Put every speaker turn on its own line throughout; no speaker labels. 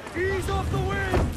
Ease off the wind!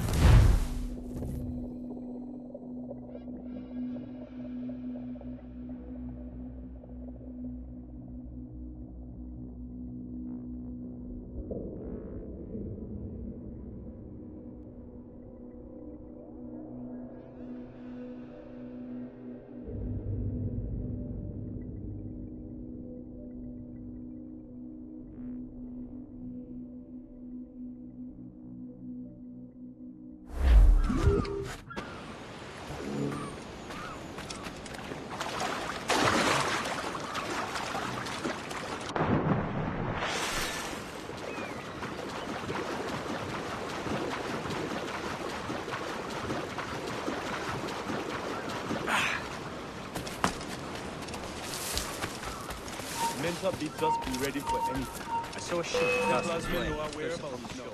Menta bids us be ready for anything.
I saw a ship.
Templars may know our whereabouts now.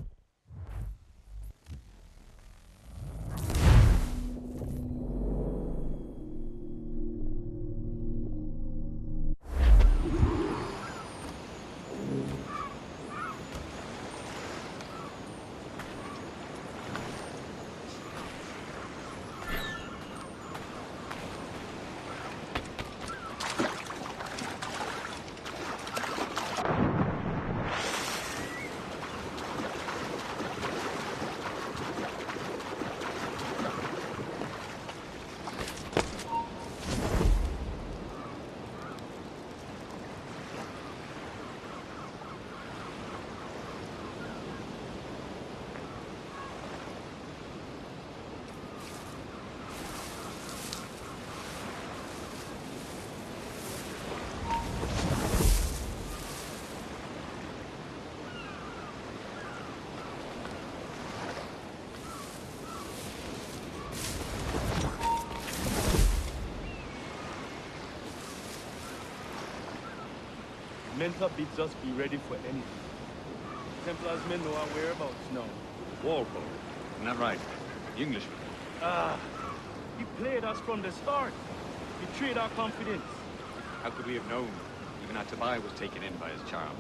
Menta bids us be ready for anything. Templars may know our whereabouts now.
Walpole, isn't that right? The Englishman.
Ah, he played us from the start. Betrayed our confidence.
How could we have known? Even our Tobias was taken in by his charms.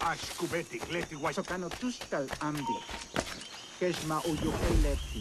Ashkubeti, Gleti, White.
Sokano tuskal amdi. Keshma uyokeleti.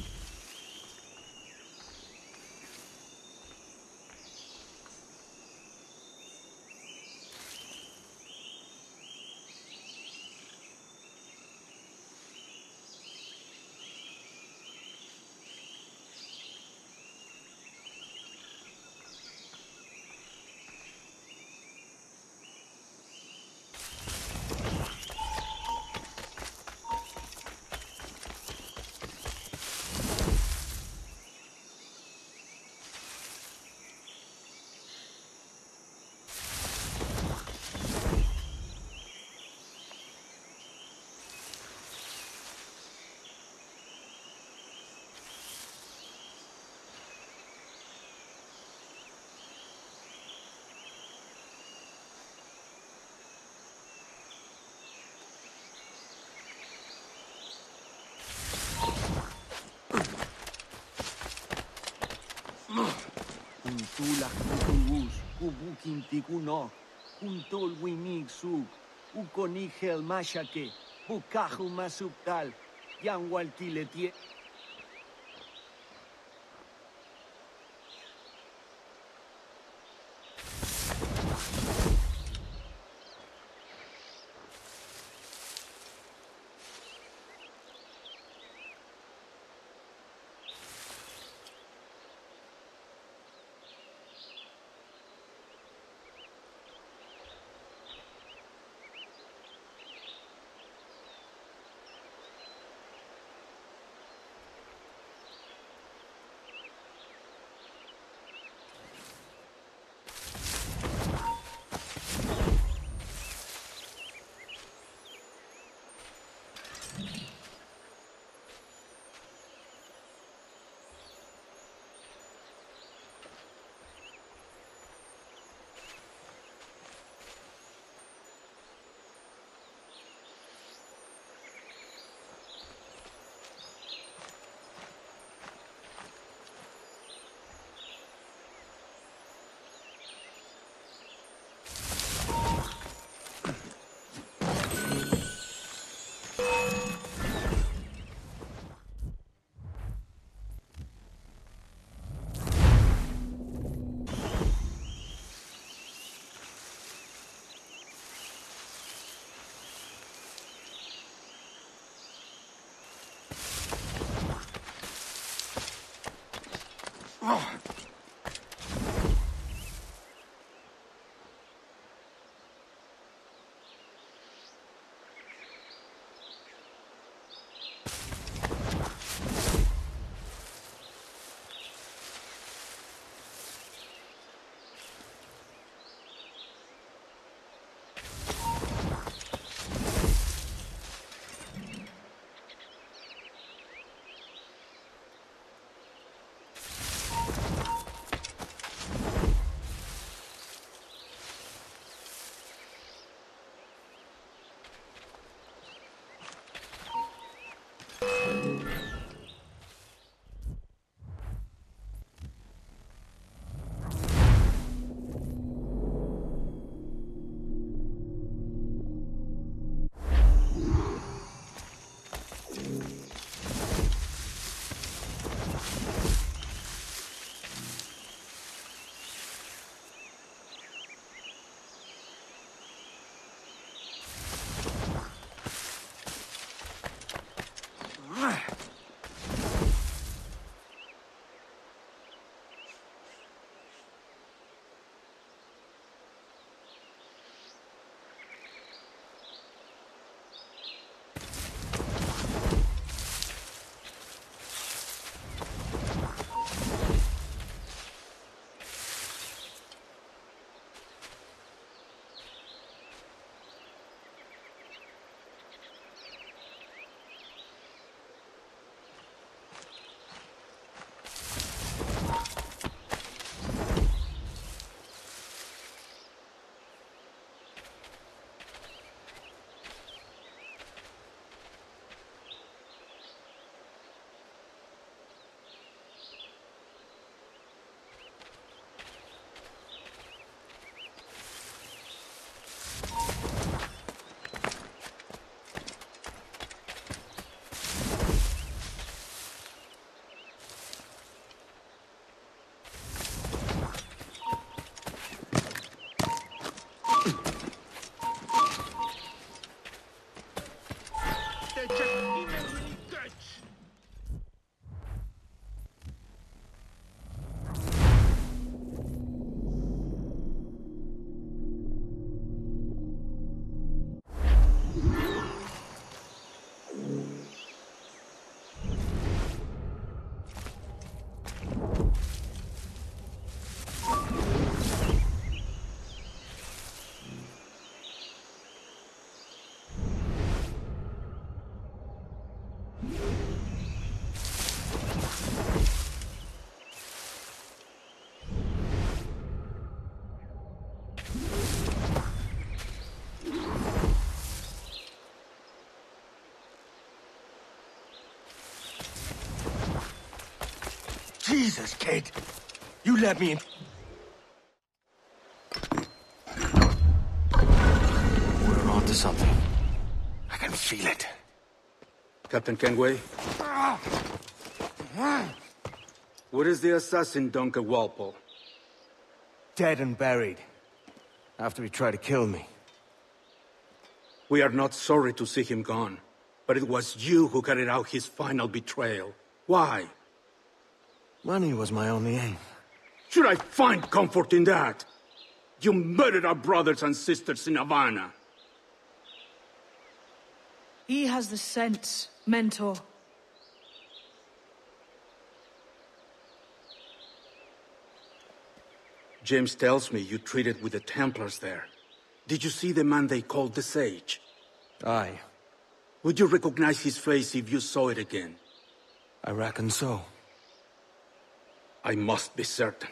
Kuntulak kutuus, kubukintikunok, kuntol winig suk, ukonigel mashake, bukaju masuktal, yanwaltiletie. Jesus, kid. You let me in. We're on to something. I can feel it.
Captain Kenway? Where is the assassin, Duncan Walpole?
Dead and buried. After he tried to kill me.
We are not sorry to see him gone, but it was you who carried out his final betrayal. Why?
Money was my only aim.
Should I find comfort in that? You murdered our brothers and sisters in Havana.
He has the sense, Mentor.
James tells me you traded with the Templars there. Did you see the man they called the Sage?
Aye.
Would you recognize his face if you saw it again?
I reckon so.
I must be certain.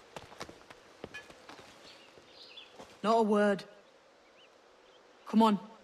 Not a word. Come on.